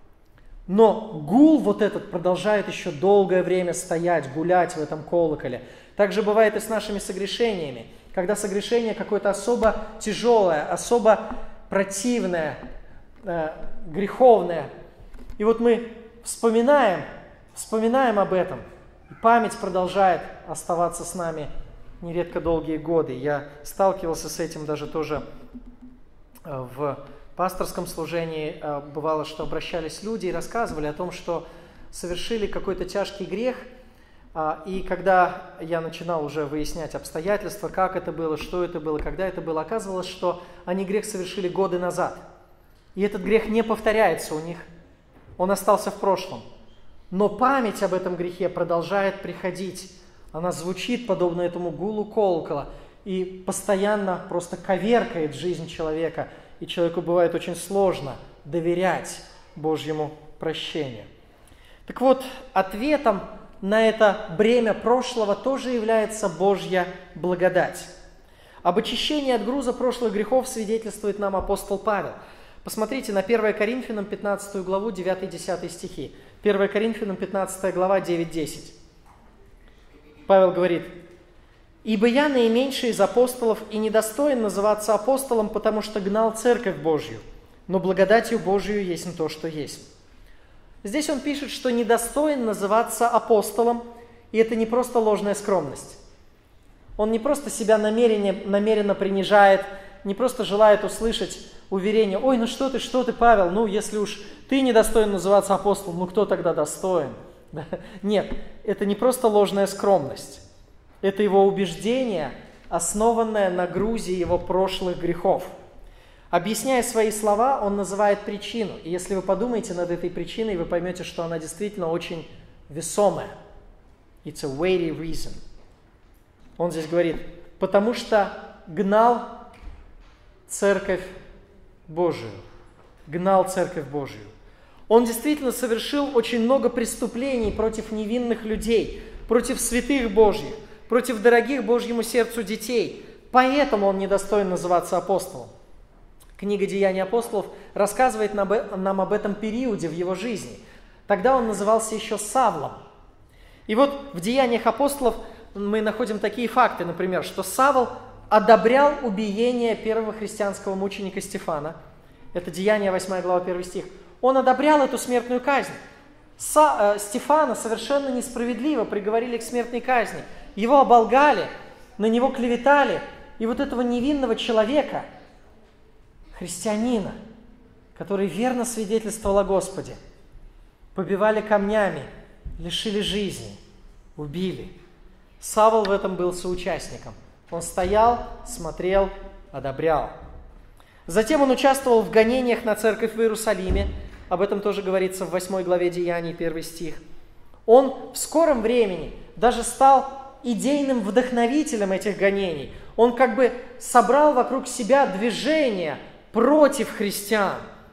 S1: но гул вот этот продолжает еще долгое время стоять, гулять в этом колоколе. Так же бывает и с нашими согрешениями. Когда согрешение какое-то особо тяжелое, особо противное, э, греховное. И вот мы вспоминаем, вспоминаем об этом. И память продолжает оставаться с нами нередко долгие годы. Я сталкивался с этим даже тоже в пасторском служении. Бывало, что обращались люди и рассказывали о том, что совершили какой-то тяжкий грех. И когда я начинал уже выяснять обстоятельства, как это было, что это было, когда это было, оказывалось, что они грех совершили годы назад. И этот грех не повторяется у них. Он остался в прошлом. Но память об этом грехе продолжает приходить. Она звучит подобно этому гулу колокола и постоянно просто коверкает жизнь человека. И человеку бывает очень сложно доверять Божьему прощению. Так вот, ответом на это бремя прошлого тоже является Божья благодать. Об очищении от груза прошлых грехов свидетельствует нам апостол Павел. Посмотрите на первое Коринфянам пятнадцатую главу, девятый-десятый стихи. первое Коринфянам пятнадцатая глава, девять-десять. Павел говорит: «Ибо я наименьший из апостолов и недостоин называться апостолом, потому что гнал церковь Божью, но благодатью Божию есть то, что есть». Здесь он пишет, что недостоин называться апостолом, и это не просто ложная скромность. Он не просто себя намеренно, намеренно принижает, не просто желает услышать уверение: «Ой, ну что ты, что ты, Павел, ну если уж ты недостоин называться апостолом, ну кто тогда достоин?» Нет, это не просто ложная скромность. Это его убеждение, основанное на грузе его прошлых грехов. Объясняя свои слова, он называет причину. И если вы подумаете над этой причиной, вы поймете, что она действительно очень весомая. It's a weighty reason. Он здесь говорит: потому что гнал церковь Божию. Гнал церковь Божию. Он действительно совершил очень много преступлений против невинных людей, против святых Божьих, против дорогих Божьему сердцу детей. Поэтому он недостоин называться апостолом. Книга «Деяния апостолов» рассказывает нам об этом периоде в его жизни. Тогда он назывался еще Савлом. И вот в «Деяниях апостолов» мы находим такие факты, например, что Савл одобрял убиение первого христианского мученика Стефана. Это Деяния восьмая глава, первый стих. Он одобрял эту смертную казнь. Са, э, Стефана совершенно несправедливо приговорили к смертной казни. Его оболгали, на него клеветали. И вот этого невинного человека, христианина, который верно свидетельствовал о Господе, побивали камнями, лишили жизни, убили. Савл в этом был соучастником. Он стоял, смотрел, одобрял. Затем он участвовал в гонениях на церковь в Иерусалиме. Об этом тоже говорится в восьмой главе Деяний, первый стих. Он в скором времени даже стал идейным вдохновителем этих гонений. Он как бы собрал вокруг себя движение против христиан.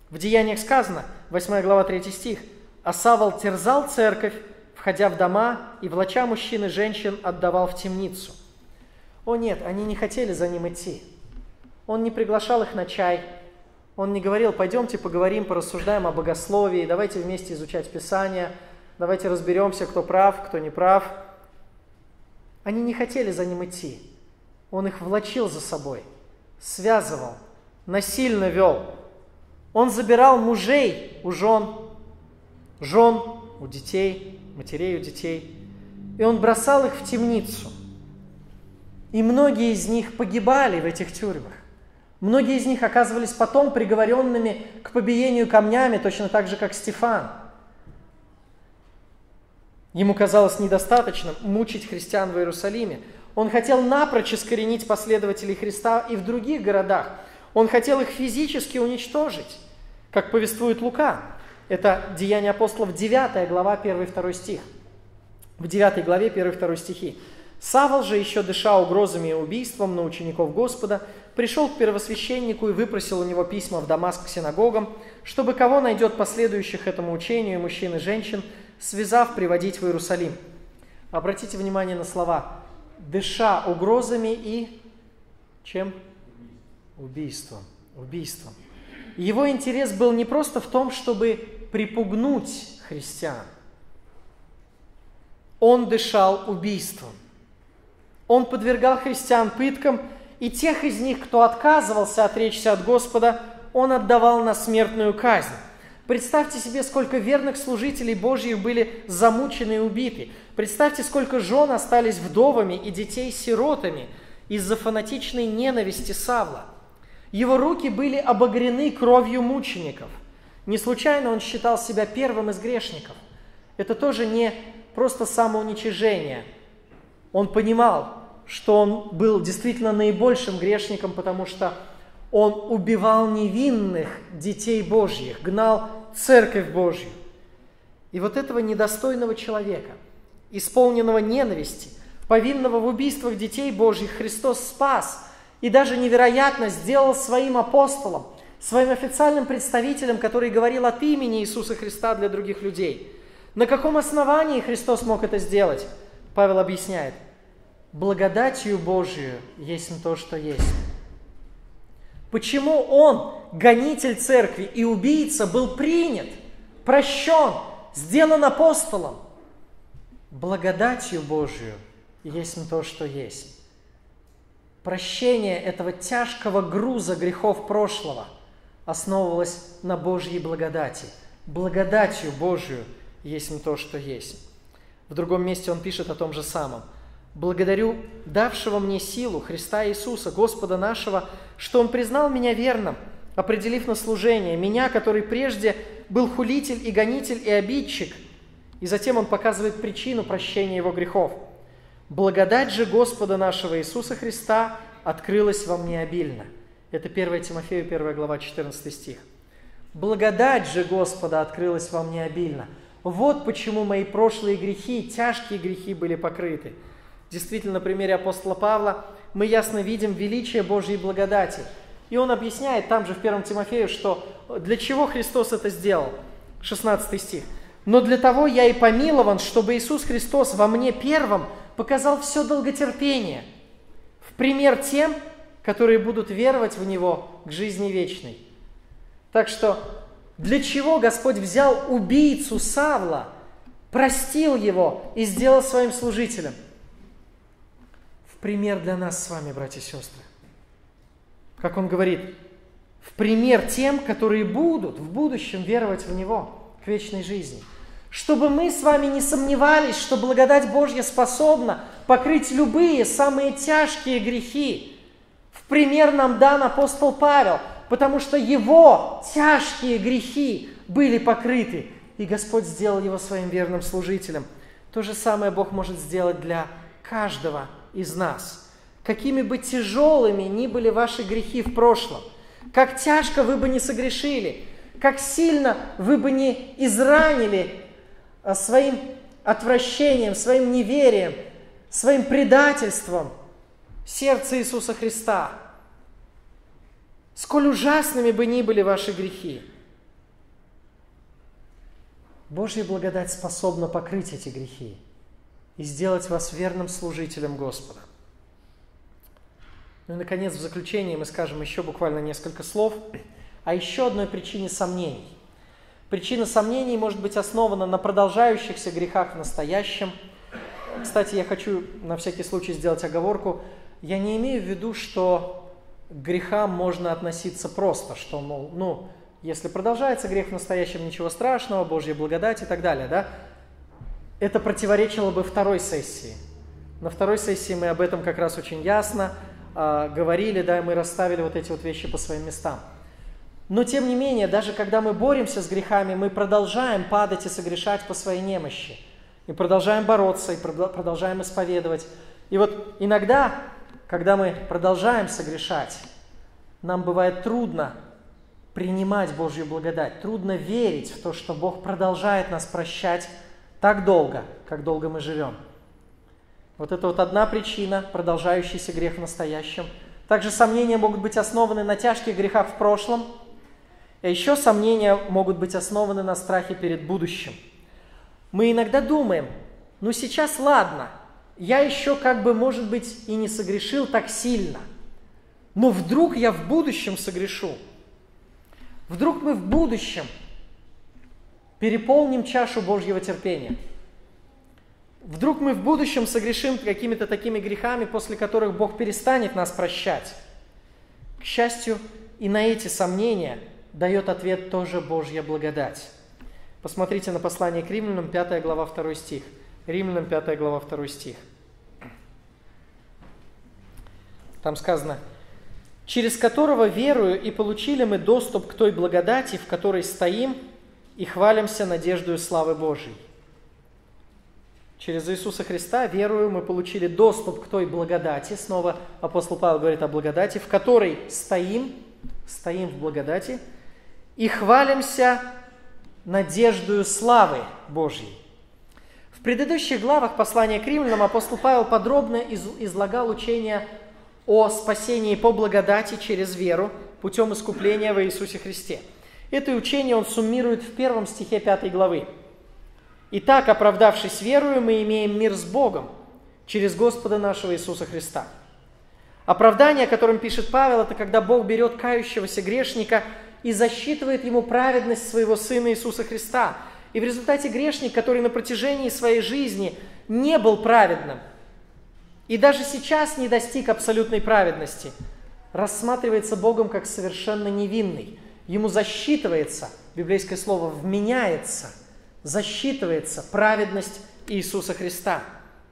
S1: В Деяниях сказано, восьмая глава, третий стих, «А Савл терзал церковь, входя в дома, и, влача мужчин и женщин, отдавал в темницу». О нет, они не хотели за ним идти. Он не приглашал их на чай. Он не говорил, пойдемте поговорим, порассуждаем о богословии, давайте вместе изучать Писание, давайте разберемся, кто прав, кто не прав. Они не хотели за ним идти. Он их влачил за собой, связывал, насильно вел. Он забирал мужей у жен, жен у детей, матерей у детей, и он бросал их в темницу. И многие из них погибали в этих тюрьмах. Многие из них оказывались потом приговоренными к побиению камнями, точно так же, как Стефан. Ему казалось недостаточным мучить христиан в Иерусалиме. Он хотел напрочь искоренить последователей Христа и в других городах. Он хотел их физически уничтожить, как повествует Лука. Это Деяния апостолов, девятая глава, первый-второй стих. В девятой главе первый-второй стихи. «Савл же, еще дыша угрозами и убийством на учеников Господа, пришел к первосвященнику и выпросил у него письма в Дамаск к синагогам, чтобы кого найдет последующих этому учению, мужчин и женщин, связав, приводить в Иерусалим». Обратите внимание на слова «дыша угрозами и чем? Убийством». Убийством. Его интерес был не просто в том, чтобы припугнуть христиан. Он дышал убийством. Он подвергал христиан пыткам, и тех из них, кто отказывался отречься от Господа, он отдавал на смертную казнь. Представьте себе, сколько верных служителей Божьих были замучены и убиты. Представьте, сколько жен остались вдовами и детей сиротами из-за фанатичной ненависти Савла. Его руки были обогрены кровью мучеников. Не случайно он считал себя первым из грешников. Это тоже не просто самоуничижение. Он понимал, что он был действительно наибольшим грешником, потому что он убивал невинных детей Божьих, гнал церковь Божью. И вот этого недостойного человека, исполненного ненависти, повинного в убийствах детей Божьих, Христос спас и даже невероятно сделал своим апостолом, своим официальным представителем, который говорил от имени Иисуса Христа для других людей. На каком основании Христос мог это сделать? Павел объясняет. Благодатью Божию есть то, что есть. Почему он, гонитель церкви и убийца, был принят, прощен, сделан апостолом? Благодатью Божию есть то, что есть. Прощение этого тяжкого груза грехов прошлого основывалось на Божьей благодати. Благодатью Божию есть то, что есть. В другом месте он пишет о том же самом. «Благодарю давшего мне силу Христа Иисуса, Господа нашего, что Он признал меня верным, определив на служение, меня, который прежде был хулитель и гонитель и обидчик». И затем он показывает причину прощения его грехов. «Благодать же Господа нашего Иисуса Христа открылась во мне обильно». Это первое Тимофею, первая глава, четырнадцатый стих. «Благодать же Господа открылась во мне обильно». Вот почему мои прошлые грехи, тяжкие грехи были покрыты. Действительно, на примере апостола Павла мы ясно видим величие Божьей благодати. И он объясняет там же в первом Тимофею, что для чего Христос это сделал. шестнадцатый стих. «Но для того я и помилован, чтобы Иисус Христос во мне первым показал все долготерпение, в пример тем, которые будут веровать в Него к жизни вечной». Так что для чего Господь взял убийцу Савла, простил его и сделал своим служителем? В пример для нас с вами, братья и сестры. Как он говорит, в пример тем, которые будут в будущем веровать в Него к вечной жизни. Чтобы мы с вами не сомневались, что благодать Божья способна покрыть любые самые тяжкие грехи. В пример нам дан апостол Павел, потому что его тяжкие грехи были покрыты, и Господь сделал его своим верным служителем. То же самое Бог может сделать для каждого из нас. Какими бы тяжелыми ни были ваши грехи в прошлом, как тяжко вы бы не согрешили, как сильно вы бы не изранили своим отвращением, своим неверием, своим предательством сердце Иисуса Христа, сколь ужасными бы ни были ваши грехи, Божья благодать способна покрыть эти грехи и сделать вас верным служителем Господа. Ну и, наконец, в заключение мы скажем еще буквально несколько слов о еще одной причине сомнений. Причина сомнений может быть основана на продолжающихся грехах в настоящем. Кстати, я хочу на всякий случай сделать оговорку. Я не имею в виду, что к грехам можно относиться просто, что, мол, ну, если продолжается грех в настоящем, ничего страшного, Божья благодать и так далее, да? Это противоречило бы второй сессии. На второй сессии мы об этом как раз очень ясно э, говорили, да, и мы расставили вот эти вот вещи по своим местам. Но, тем не менее, даже когда мы боремся с грехами, мы продолжаем падать и согрешать по своей немощи. И продолжаем бороться, и продолжаем исповедовать. И вот иногда, когда мы продолжаем согрешать, нам бывает трудно принимать Божью благодать, трудно верить в то, что Бог продолжает нас прощать так долго, как долго мы живем. Вот это вот одна причина, продолжающийся грех в настоящем. Также сомнения могут быть основаны на тяжких грехах в прошлом, а еще сомнения могут быть основаны на страхе перед будущим. Мы иногда думаем, ну сейчас ладно, я еще как бы, может быть, и не согрешил так сильно, но вдруг я в будущем согрешу. Вдруг мы в будущем переполним чашу Божьего терпения. Вдруг мы в будущем согрешим какими-то такими грехами, после которых Бог перестанет нас прощать. К счастью, и на эти сомнения дает ответ тоже Божья благодать. Посмотрите на послание к Римлянам, пятая глава, второй стих. Римлянам, пятая глава, второй стих. Там сказано: «Через которого верую и получили мы доступ к той благодати, в которой стоим и хвалимся надеждою славы Божией». Через Иисуса Христа, верую, мы получили доступ к той благодати. Снова апостол Павел говорит о благодати, в которой стоим, стоим в благодати, и хвалимся надеждою славы Божьей. В предыдущих главах послания к Римлянам апостол Павел подробно излагал учение о спасении по благодати через веру путем искупления во Иисусе Христе. Это учение он суммирует в первом стихе пятой главы. «Итак, оправдавшись верою, мы имеем мир с Богом через Господа нашего Иисуса Христа». Оправдание, о котором пишет Павел, это когда Бог берет кающегося грешника и засчитывает ему праведность своего Сына Иисуса Христа. И в результате грешник, который на протяжении своей жизни не был праведным, и даже сейчас не достиг абсолютной праведности, рассматривается Богом как совершенно невинный. Ему засчитывается, библейское слово «вменяется», засчитывается праведность Иисуса Христа.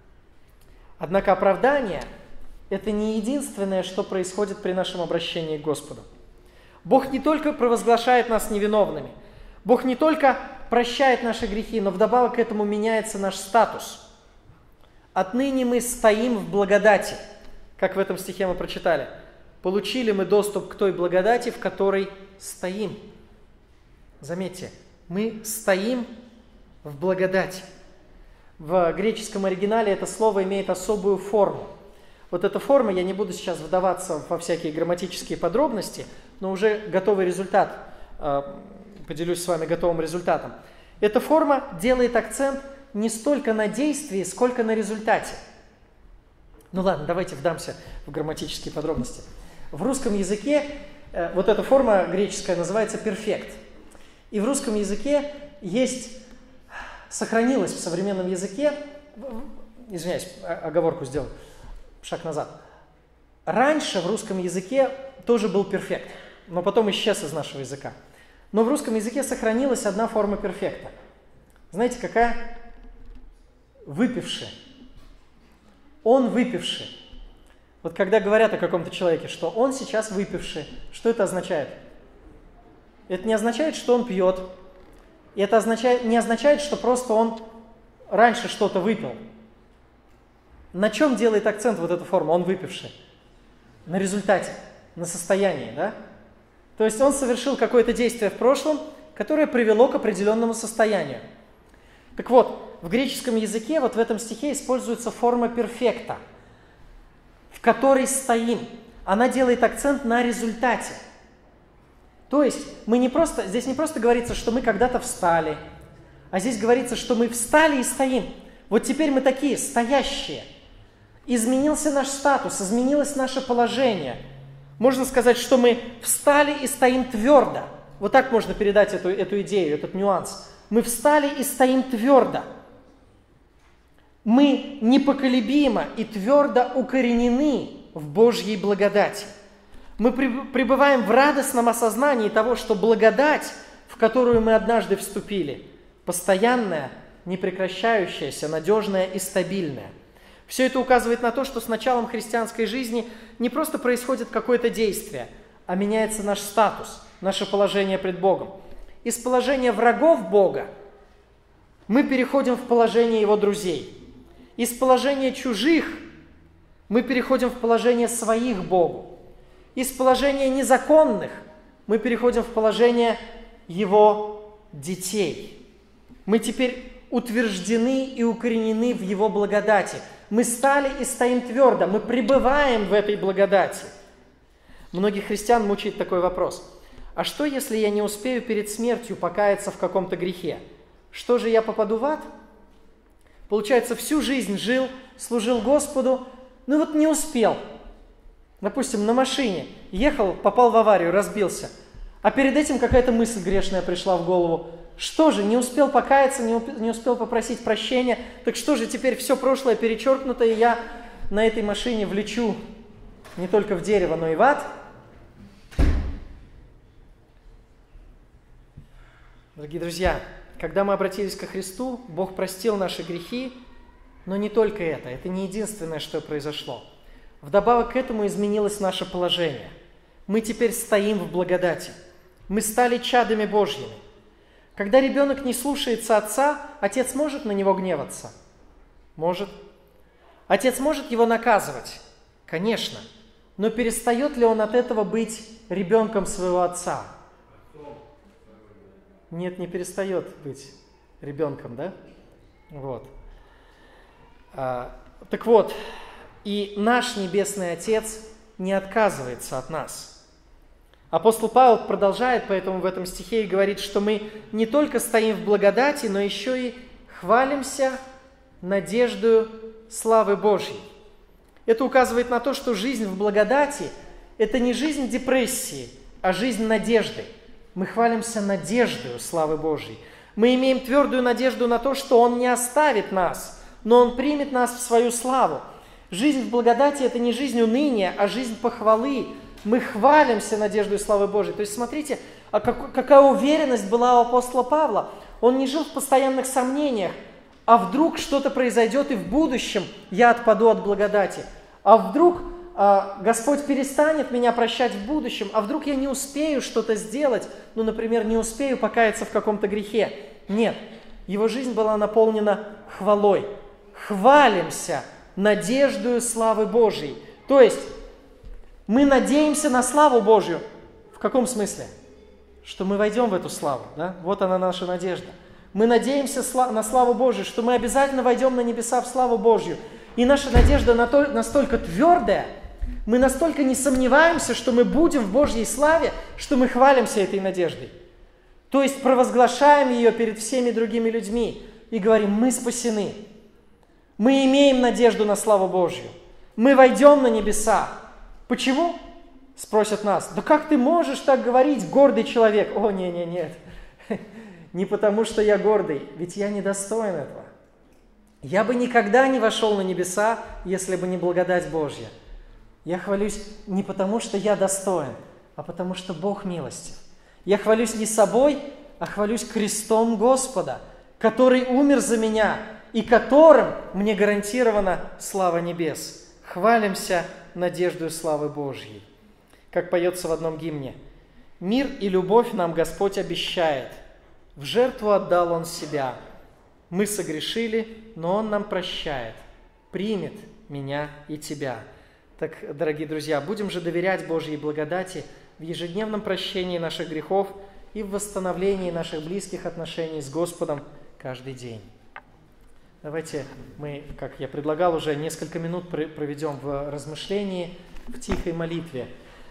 S1: Однако оправдание – это не единственное, что происходит при нашем обращении к Господу. Бог не только провозглашает нас невиновными, Бог не только прощает наши грехи, но вдобавок к этому меняется наш статус. Отныне мы стоим в благодати, как в этом стихе мы прочитали. Получили мы доступ к той благодати, в которой стоим. Заметьте, мы стоим в благодати. В греческом оригинале это слово имеет особую форму. Вот эта форма, я не буду сейчас вдаваться во всякие грамматические подробности, но уже готовый результат, поделюсь с вами готовым результатом. Эта форма делает акцент не столько на действии, сколько на результате. Ну ладно, давайте вдамся в грамматические подробности. В русском языке э, вот эта форма греческая называется перфект. И в русском языке есть, сохранилось в современном языке, извиняюсь, оговорку сделал, шаг назад. Раньше в русском языке тоже был перфект, но потом исчез из нашего языка. Но в русском языке сохранилась одна форма перфекта. Знаете, какая? Выпивший. Он выпивший. Вот когда говорят о каком-то человеке, что он сейчас выпивший, что это означает? Это не означает, что он пьет. И это означает, не означает, что просто он раньше что-то выпил. На чем делает акцент вот эта форма «он выпивший»? На результате, на состоянии, да? То есть он совершил какое-то действие в прошлом, которое привело к определенному состоянию. Так вот, в греческом языке вот в этом стихе используется форма перфекта, в которой стоим. Она делает акцент на результате. То есть мы не просто, здесь не просто говорится, что мы когда-то встали, А здесь говорится, что мы встали и стоим. Вот теперь мы такие, стоящие. Изменился наш статус, изменилось наше положение. Можно сказать, что мы встали и стоим твердо. Вот так можно передать эту, эту идею, этот нюанс. Мы встали и стоим твердо. Мы непоколебимо и твердо укоренены в Божьей благодати. Мы пребываем в радостном осознании того, что благодать, в которую мы однажды вступили, постоянная, непрекращающаяся, надежная и стабильная. Все это указывает на то, что с началом христианской жизни не просто происходит какое-то действие, а меняется наш статус, наше положение пред Богом. Из положения врагов Бога мы переходим в положение Его друзей. Из положения чужих мы переходим в положение своих Богу. Из положения незаконных мы переходим в положение Его детей. Мы теперь утверждены и укоренены в Его благодати. Мы стали и стоим твердо, мы пребываем в этой благодати. Многих христиан мучает такой вопрос. А что, если я не успею перед смертью покаяться в каком-то грехе? Что же, я попаду в ад? Получается, всю жизнь жил, служил Господу, ну вот не успел. Допустим, на машине ехал, попал в аварию, разбился. А перед этим какая-то мысль грешная пришла в голову. Что же, не успел покаяться, не успел попросить прощения, так что же, теперь все прошлое перечеркнуто, и я на этой машине влечу не только в дерево, но и в ад? Дорогие друзья, когда мы обратились ко Христу, Бог простил наши грехи, но не только это, это не единственное, что произошло. Вдобавок к этому изменилось наше положение. Мы теперь стоим в благодати, мы стали чадами Божьими. Когда ребенок не слушается отца, отец может на него гневаться? Может. Отец может его наказывать? Конечно. Но перестает ли он от этого быть ребенком своего отца? Нет, не перестает быть ребенком, да? Вот. А, так вот, и наш Небесный Отец не отказывается от нас. Апостол Павел продолжает поэтому в этом стихе и говорит, что мы не только стоим в благодати, но еще и хвалимся надеждою славы Божьей. Это указывает на то, что жизнь в благодати – это не жизнь депрессии, а жизнь надежды. Мы хвалимся надеждою славы Божьей. Мы имеем твердую надежду на то, что Он не оставит нас, но Он примет нас в свою славу. Жизнь в благодати – это не жизнь уныния, а жизнь похвалы. Мы хвалимся надеждой славы Божией. То есть смотрите, а как, какая уверенность была у апостола Павла. Он не жил в постоянных сомнениях. А вдруг что-то произойдет и в будущем я отпаду от благодати? А вдруг а, Господь перестанет меня прощать в будущем? А вдруг я не успею что-то сделать? Ну, например, не успею покаяться в каком-то грехе? Нет. Его жизнь была наполнена хвалой. Хвалимся надеждою славы Божией. То есть мы надеемся на славу Божью. В каком смысле? Что мы войдем в эту славу. Да? Вот она наша надежда. Мы надеемся на славу Божью, что мы обязательно войдем на небеса в славу Божью. И наша надежда настолько твердая, мы настолько не сомневаемся, что мы будем в Божьей славе, что мы хвалимся этой надеждой. То есть провозглашаем ее перед всеми другими людьми и говорим: мы спасены. Мы имеем надежду на славу Божью. Мы войдем на небеса. Почему? Спросят нас. Да как ты можешь так говорить, гордый человек? О, не-не-нет. Не потому, что я гордый, ведь я недостоин этого. Я бы никогда не вошел на небеса, если бы не благодать Божья. Я хвалюсь не потому, что я достоин, а потому, что Бог милостив. Я хвалюсь не собой, а хвалюсь крестом Господа, который умер за меня и которым мне гарантирована слава небес. Хвалимся надеждою славы Божьей. Как поется в одном гимне: «Мир и любовь нам Господь обещает, в жертву отдал Он себя. Мы согрешили, но Он нам прощает, примет меня и тебя». Так, дорогие друзья, будем же доверять Божьей благодати в ежедневном прощении наших грехов и в восстановлении наших близких отношений с Господом каждый день. Давайте мы, как я предлагал, уже несколько минут проведем в размышлении, в тихой молитве.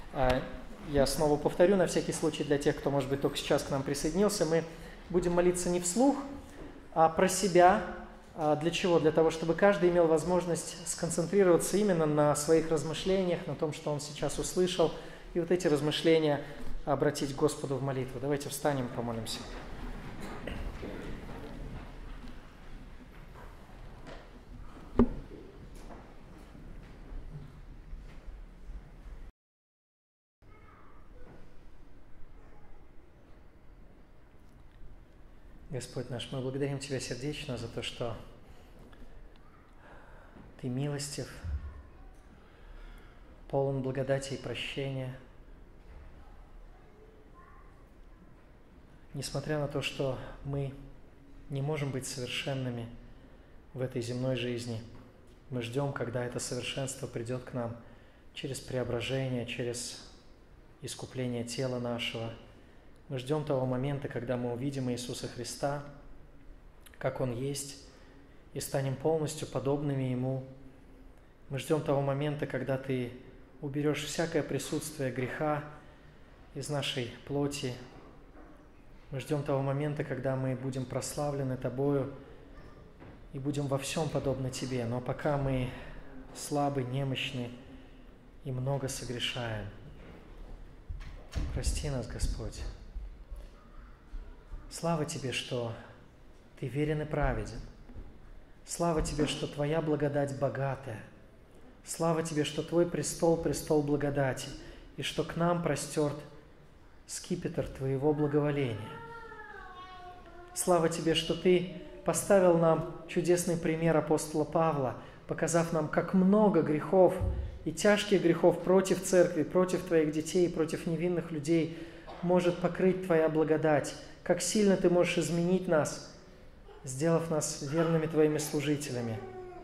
S1: Я снова повторю, на всякий случай, для тех, кто, может быть, только сейчас к нам присоединился, мы будем молиться не вслух, А про себя для чего? Для того, чтобы каждый имел возможность сконцентрироваться именно на своих размышлениях, на том, что он сейчас услышал, и вот эти размышления обратить к Господу в молитву. Давайте встанем и помолимся. Господь наш, мы благодарим Тебя сердечно за то, что Ты милостив, полон благодати и прощения. Несмотря на то, что мы не можем быть совершенными в этой земной жизни, мы ждем, когда это совершенство придет к нам через преображение, через искупление тела нашего. Мы ждем того момента, когда мы увидим Иисуса Христа, как Он есть, и станем полностью подобными Ему. Мы ждем того момента, когда Ты уберешь всякое присутствие греха из нашей плоти. Мы ждем того момента, когда мы будем прославлены Тобою и будем во всем подобны Тебе. Но пока мы слабы, немощны и много согрешаем, прости нас, Господь. Слава Тебе, что Ты верен и праведен. Слава Тебе, что Твоя благодать богатая. Слава Тебе, что Твой престол – престол благодати, и что к нам простерт скипетр Твоего благоволения. Слава Тебе, что Ты поставил нам чудесный пример апостола Павла, показав нам, как много грехов и тяжких грехов против церкви, против Твоих детей, против невинных людей может покрыть Твоя благодать. Как сильно Ты можешь изменить нас, сделав нас верными Твоими служителями.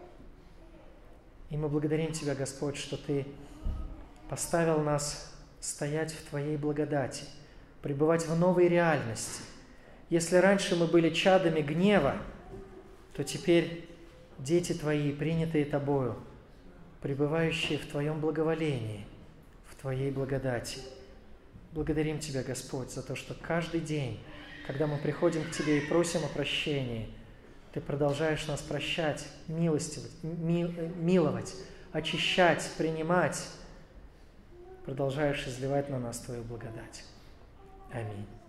S1: И мы благодарим Тебя, Господь, что Ты поставил нас стоять в Твоей благодати, пребывать в новой реальности. Если раньше мы были чадами гнева, то теперь дети Твои, принятые Тобою, пребывающие в Твоем благоволении, в Твоей благодати. Благодарим Тебя, Господь, за то, что каждый день, когда мы приходим к Тебе и просим о прощении, Ты продолжаешь нас прощать, милостивать, ми, миловать, очищать, принимать, продолжаешь изливать на нас Твою благодать. Аминь.